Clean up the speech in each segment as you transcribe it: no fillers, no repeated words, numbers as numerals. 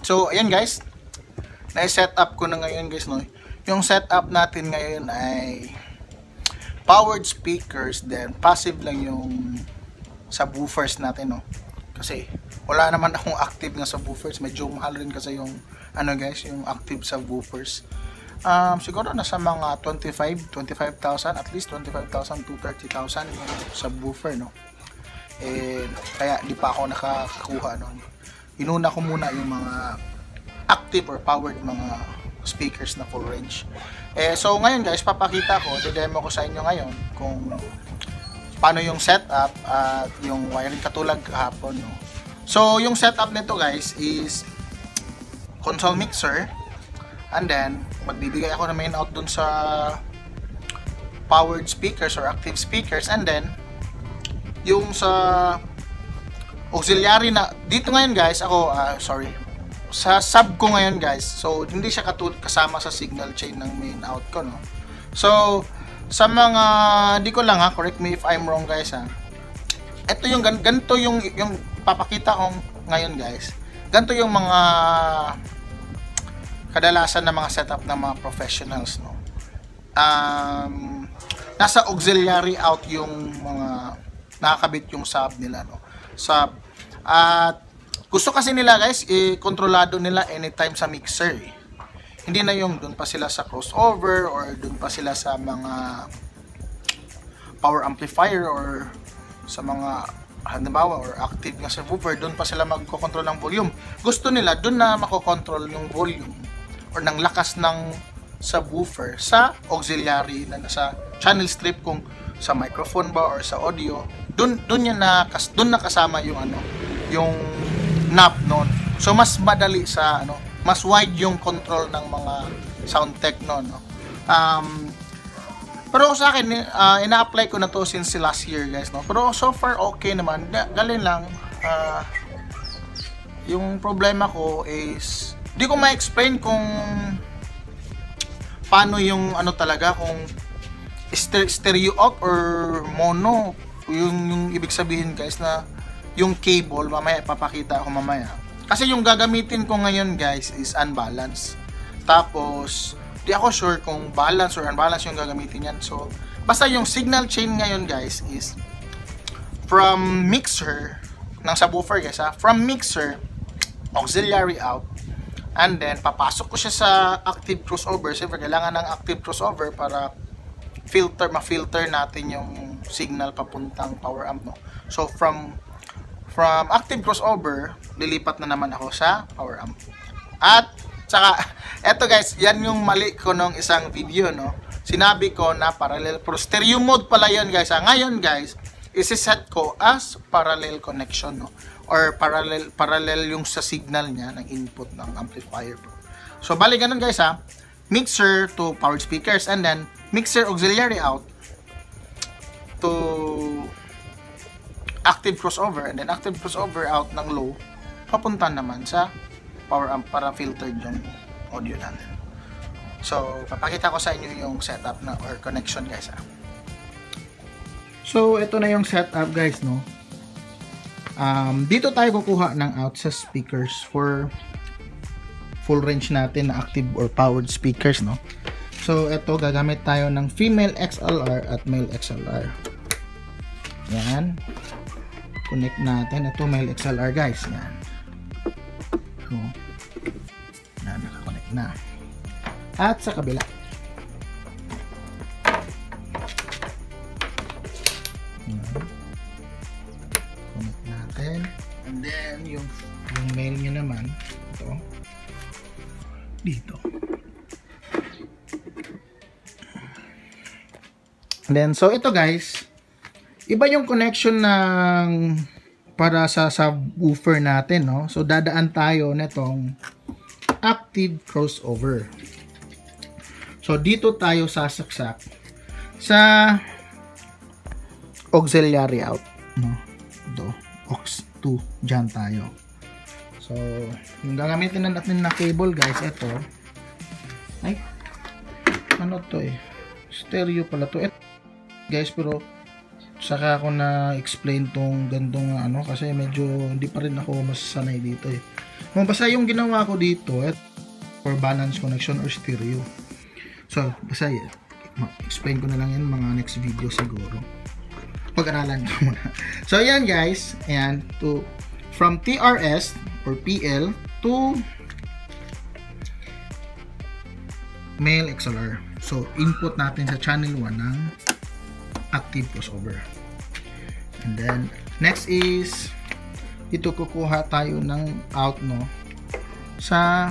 So, ayan guys. Na-set up ko na ngayon guys, no. Yung setup natin ngayon ay powered speakers, then passive lang yung subwoofers natin, no. Kasi wala naman akong active na subwoofers. Medyo mahal rin kasi yung guys, yung active subwoofers. Siguro nasa mga 25,000, at least 25,000 to 30,000 yung subwoofer, no. Kaya di pa ako nakakakuha nun. Inuna ko muna yung mga active or powered mga speakers na full range. So ngayon guys, papakita ko, demo ko sa inyo ngayon kung paano yung setup at yung wiring katulad kahapon, no. So yung setup nito guys is console mixer, and then magbibigay ako ng main out dun sa powered speakers or active speakers, and then yung sa auxiliary na dito ngayon guys, ako sa sub ko ngayon guys, so hindi siya kasama sa signal chain ng main out ko, no. So sa mga di ko lang correct me if I'm wrong guys ito yung ganito yung papakita ko ngayon guys, ganito yung mga kadalasan na mga setup ng mga professionals, no. Nasa auxiliary out yung mga nakakabit yung sub nila, no. Sub. At gusto kasi nila guys, kontrolado nila anytime sa mixer. Hindi na yung doon pa sila sa crossover or doon pa sila sa mga power amplifier or sa mga halimbawa or active nga subwoofer, doon pa sila magkocontrol ng volume. Gusto nila doon na makokontrol yung volume or ng lakas ng subwoofer sa auxiliary na nasa channel strip, kung sa microphone ba or sa audio, doon nakasama yung yung knob noon. So mas madali sa mas wide yung control ng mga sound tech noon, no. Pero sa akin ina-apply ko na to since last year guys, no. Pero so far okay naman. Galing lang. Yung problema ko is di ko ma-explain kung paano yung talaga, kung stereo out or mono yung ibig sabihin guys, na yung cable, mamaya papakita ako mamaya. Kasi yung gagamitin ko ngayon guys is unbalanced. Tapos di ako sure kung balance or unbalance yung gagamitin yan. So basta yung signal chain ngayon guys is from mixer ng subwoofer guys, from mixer auxiliary out, and then papasok ko siya sa active crossover. Siyempre kailangan ng active crossover para ma-filter natin yung signal papuntang power amp, no. So from active crossover, lilipat na naman ako sa power amp. At saka eto guys, yan yung mali ko nung isang video, no. Sinabi ko na parallel, pero stereo mode pala yun guys. Ngayon guys, isi-set ko as parallel connection, no, or parallel yung sa signal niya ng input ng amplifier, bro. So bali ganun guys, mixer to powered speakers, and then mixer auxiliary out to active crossover, and then active crossover out ng low papunta naman sa power amp para filtered yung audio natin. So papakita ko sa inyo yung setup na or connection guys, So ito na yung setup guys, no. Dito tayo kukuha ng out sa speakers for full range natin na active or powered speakers, no. So ito gagamit tayo ng female XLR at male XLR. Yan. Connect natin. Ito male XLR guys. Yan. So, yan, naka-connect na. At sa kabila. Yan. Connect natin. And then yung male nyo naman, ito, dito. And then, so ito guys, iba yung connection ng para sa subwoofer natin, no. So dadaan tayo netong active crossover. So dito tayo sasaksak sa auxiliary out, no. Ito, aux 2, dyan tayo. So yung gagamitin natin na cable guys, ito, ay ano to stereo pala to guys, pero saka ako na explain tong gandong ano, kasi medyo hindi pa rin ako masasanay dito eh. Basta yung ginawa ko dito for balance connection or stereo. So basta explain ko na lang yan mga next video siguro, pag-aralan ko muna. So ayan guys, ayan, from TRS or PL to male XLR. So input natin sa channel 1 ng active crossover. And then next is ito, kukuha tayo ng out sa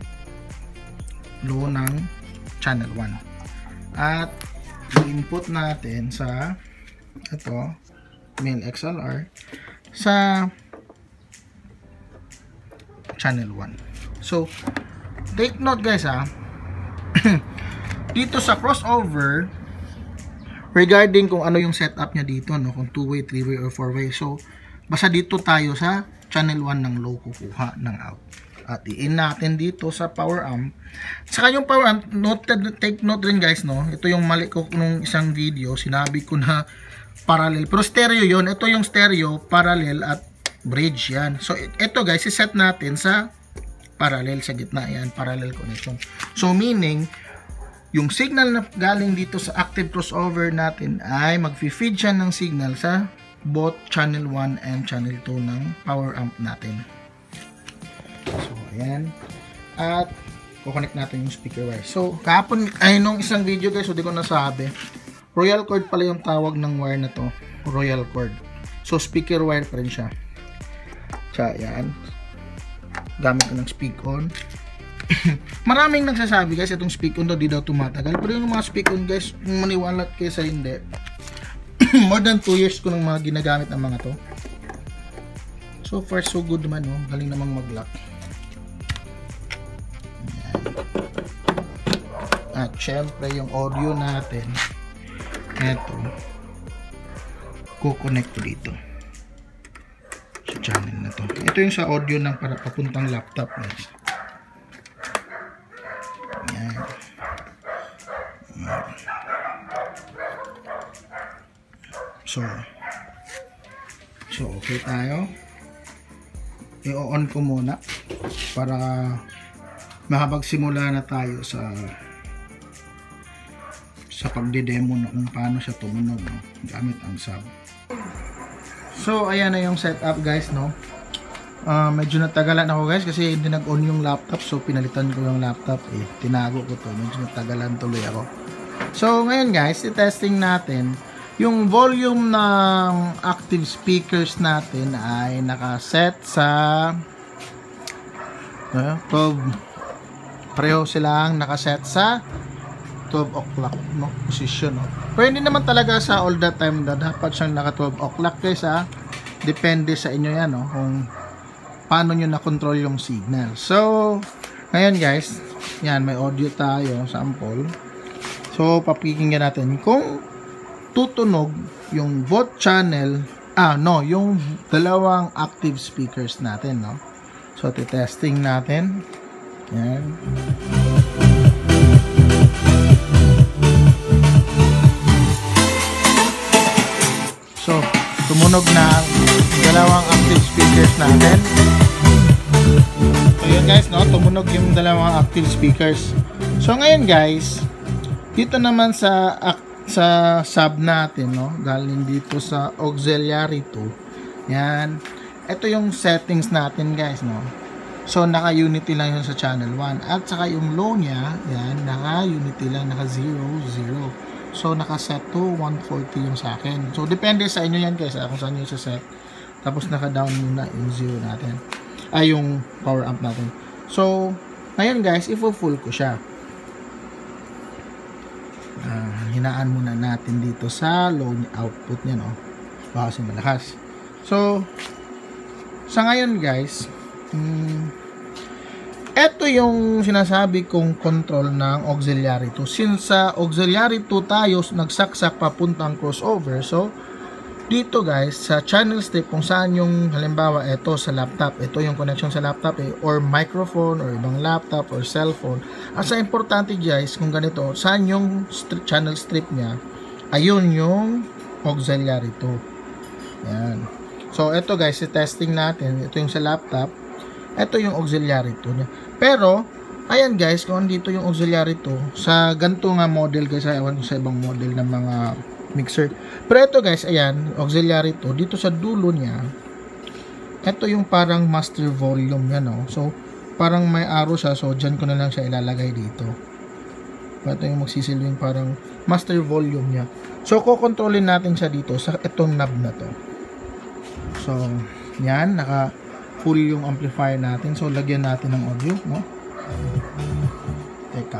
low ng channel 1 at i-input natin sa ito male XLR sa channel 1. So take note guys dito sa crossover, regarding kung ano yung setup niya dito, kung 2-way, 3-way or 4-way. So basta dito tayo sa channel 1 ng low kukuha ng out at i-in natin dito sa power amp. Saka yung power amp, take note rin guys, ito yung mali ko nung isang video, sinabi ko na parallel, pero stereo yon. Ito yung stereo, parallel at bridge yan. So ito guys, i-set natin sa parallel, sa gitna yan, parallel connection. So meaning yung signal na galing dito sa active crossover natin ay mag-feed siya ng signal sa both channel 1 and channel 2 ng power amp natin. So ayan, at kukonect natin yung speaker wire. So kahapon ay nung isang video guys, so di ko nasabi, royal cord pala yung tawag ng wire na to, royal cord. So speaker wire pa rin siya. So ayan, gamit ko ng speak on. Maraming nagsasabi guys itong speak on daw di daw tumatagal, pero yung mga speak on guys, maniwala kayo sa hindi, more than 2 years ko nang mga ginagamit ng mga to. So far so good naman, galing namang mag-lock. At syempre yung audio natin, eto, kukonect ko dito sa channel na to. Ito yung sa audio ng para papuntang laptop guys. Ayan. So okay tayo. I-on ko muna para makapagsimula na tayo sa pagde-demo kung paano siya tumunog gamit ang sub. So ayan na yung setup guys, medyo natagalan ako guys kasi hindi nag-on yung laptop, so pinalitan ko yung laptop, tinago ko to, medyo natagalan tuloy ako. So ngayon guys, i-testing natin yung volume ng active speakers natin ay nakaset sa 12, pareho silang nakaset sa 12 o'clock position. Pero hindi naman talaga sa all the time na dapat siyang naka 12 o'clock guys depende sa inyo yan kung paano nyo na control yung signal. So ngayon guys, yan, may audio tayo, sample. So papakinggan natin kung tutunog yung both channel, yung dalawang active speakers natin, So testing natin. Yan. So tumunog na ang dalawang active speakers natin. So yun guys, tumunog yung dalawang active speakers. So ngayon guys, dito naman sa sub natin, galing dito sa auxiliary 2. Yan. Ito yung settings natin guys, So naka-unity lang yun sa channel 1. At saka yung low niya, yan, naka-unity lang, naka-0, 0. So naka-set to 140 yung sa akin. So depende sa inyo yan guys, kung saan nyo set. Tapos naka-down muna yung 0 natin. Yung power amp natin. So ngayon guys, i-full ko siya. Hinaan muna natin dito sa low output niya, baka kasi malakas. So sa ngayon guys, ito yung sinasabi kong control ng auxiliary 2. Since sa auxiliary 2 tayo nagsaksak papuntang crossover, so dito guys sa channel strip, kung saan yung halimbawa ito sa laptop, ito yung connection sa laptop or microphone or ibang laptop or cellphone. At sa importante guys, kung ganito, saan yung channel strip niya, ayun yung auxiliary 2. Yan. So, ito guys, testing natin. Ito yung sa laptop. Ito yung auxiliary 2 niya. Pero, ayan guys, kung dito yung auxiliary 2, sa ganito nga model guys, ewan ko sa ibang model ng mga mixer. Pero ito guys, ayan, auxiliary 2, dito sa dulo niya, ito yung parang master volume yan, oh. So, parang may arrow siya, so dyan ko na lang siya ilalagay dito. Ito yung magsisilbing parang master volume niya. So, kukontrolin natin siya dito sa itong knob na to. So, yan, naka full yung amplifier natin. So, lagyan natin ng audio, no? Teka.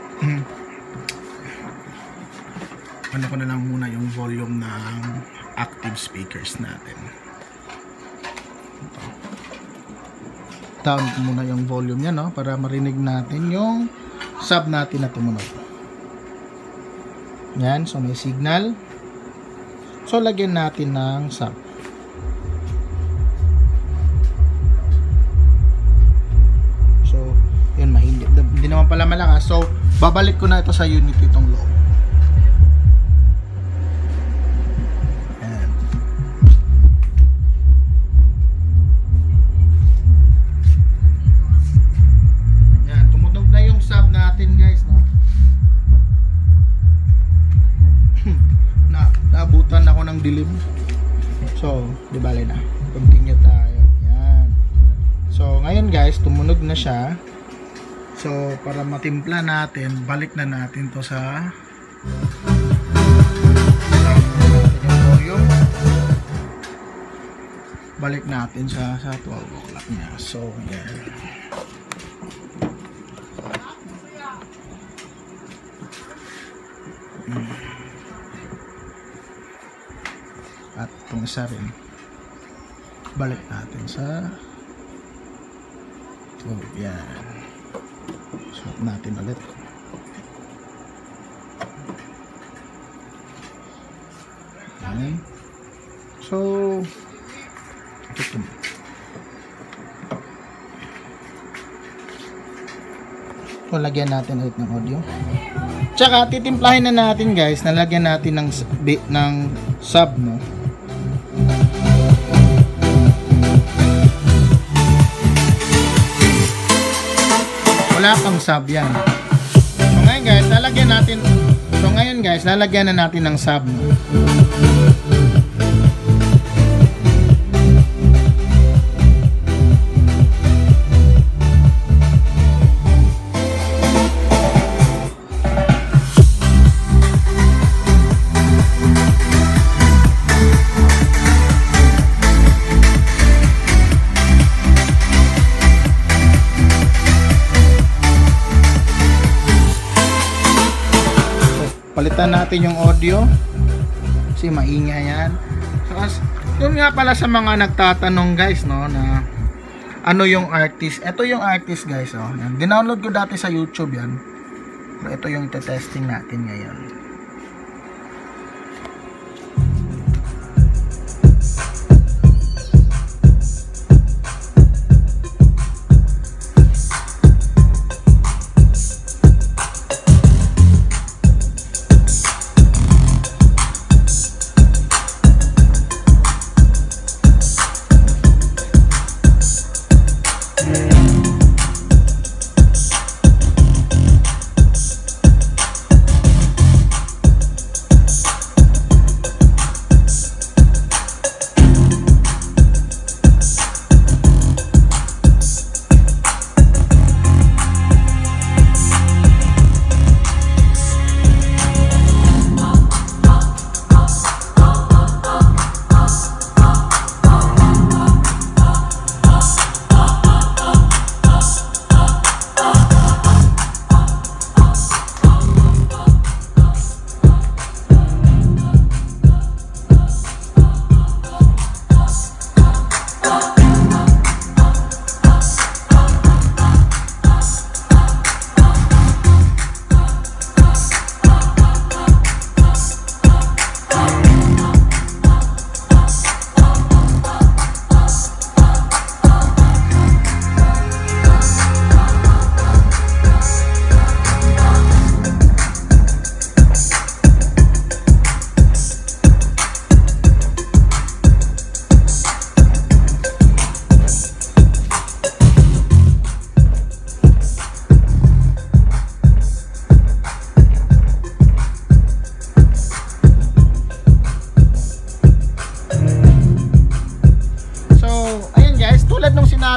Ano ko na lang muna yung volume ng active speakers natin. Ito. Down ko muna yung volume niya, no? Para marinig natin yung sub natin na tumunog. Yan. So, may signal. So, lagyan natin ng sub. So, yun, mahindi. Hindi naman pala malakas. So, babalik ko na ito sa unit itong low. Naabutan ako ng dilim. So, di bale na. Continue tayo. Yan. So, ngayon guys, tumunog na siya. So, para matimpla natin, balik na natin to sa yung volume. Balik natin sa 12 o'clock niya. So, yan. At itong isa rin, balik natin sa 12. Yan. Swap natin ulit. Yan. So, ito. So, lagyan natin ulit ng audio. Tsaka, titimplahin na natin guys, nalagyan natin ng sub, no? Wala pang sub yan. So ngayon guys, lalagyan na natin ng sub. Palitan natin yung audio kasi maingay yan. So, yun nga pala sa mga nagtatanong guys, no, na ano yung artist. Ito yung artist guys, oh. Yan. Dinownload ko dati sa YouTube yan. So, ito yung testing natin ngayon.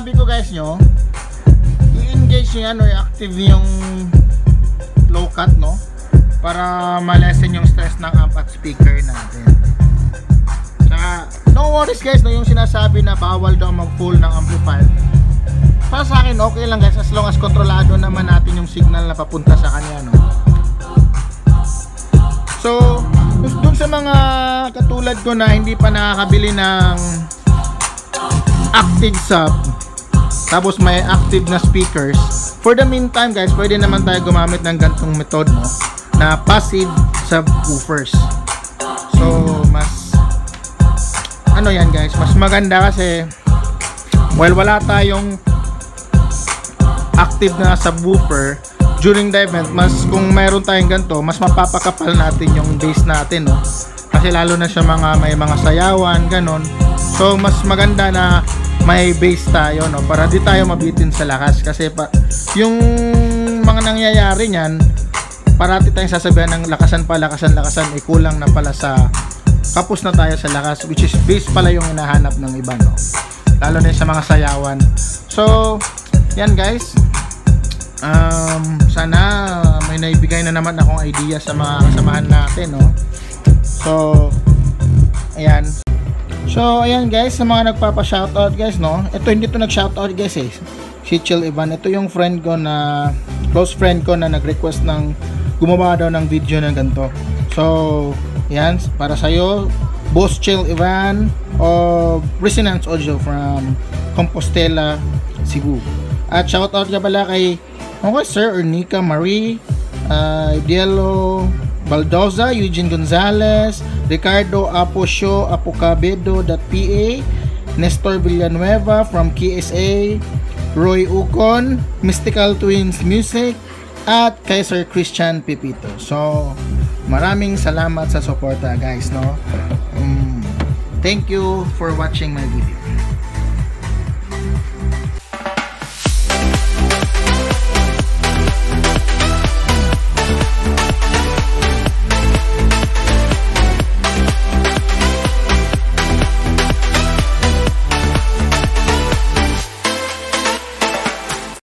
sabi ko guys nyo, i-engage nyo yan or i-active yung low cut, no? Para ma-lessen yung stress ng amp at speaker natin. Saka, no worries guys, no? Yung sinasabi na bawal daw mag-full ng amplifier, para sa akin okay lang guys, as long as kontrolado naman natin yung signal na papunta sa kanya, no? So, dun sa mga katulad ko na hindi pa nakakabili ng active sub, tapos may active na speakers, for the meantime guys, pwede naman tayo gumamit ng gantong method, no? Na passive subwoofers. So, mas ano yan guys, mas maganda kasi while wala tayong active na subwoofer during the event, mas kung mayroon tayong ganito, mas mapapakapal natin yung bass natin, no? Kasi lalo na sa mga may mga sayawan, ganon. So, mas maganda na may bass tayo, no? Para di tayo mabitin sa lakas. Kasi yung mga nangyayari niyan, parati tayong sasabihan ng lakasan, kulang na pala sa kapos na tayo sa lakas, which is bass pala yung hinahanap ng iba, no? Lalo na sa mga sayawan. So, yan guys, sana may naibigay na naman akong idea sa mga kasamahan natin, no? So, ayan. So, ayan guys, sa mga nagpapa-shoutout guys, no? Ito, hindi to nag-shoutout guys eh. Si Chill Ivan, ito yung friend ko na, close friend ko na nag-request ng gumawa daw ng video na ganito. So, yan, para sa'yo, Boss Chill Ivan of Resonance Audio from Compostela, Cebu. At shoutout ka pala kay Sir Ernica Marie, Dielo Baldoza, Eugene Gonzalez, Ricardo Aposio Apocabedo.pa, Nestor Villanueva from KSA, Roy Ucon, Mystical Twins Music, at kay Sir Christian Pepito. So, maraming salamat sa suporta guys, no? Thank you for watching my video.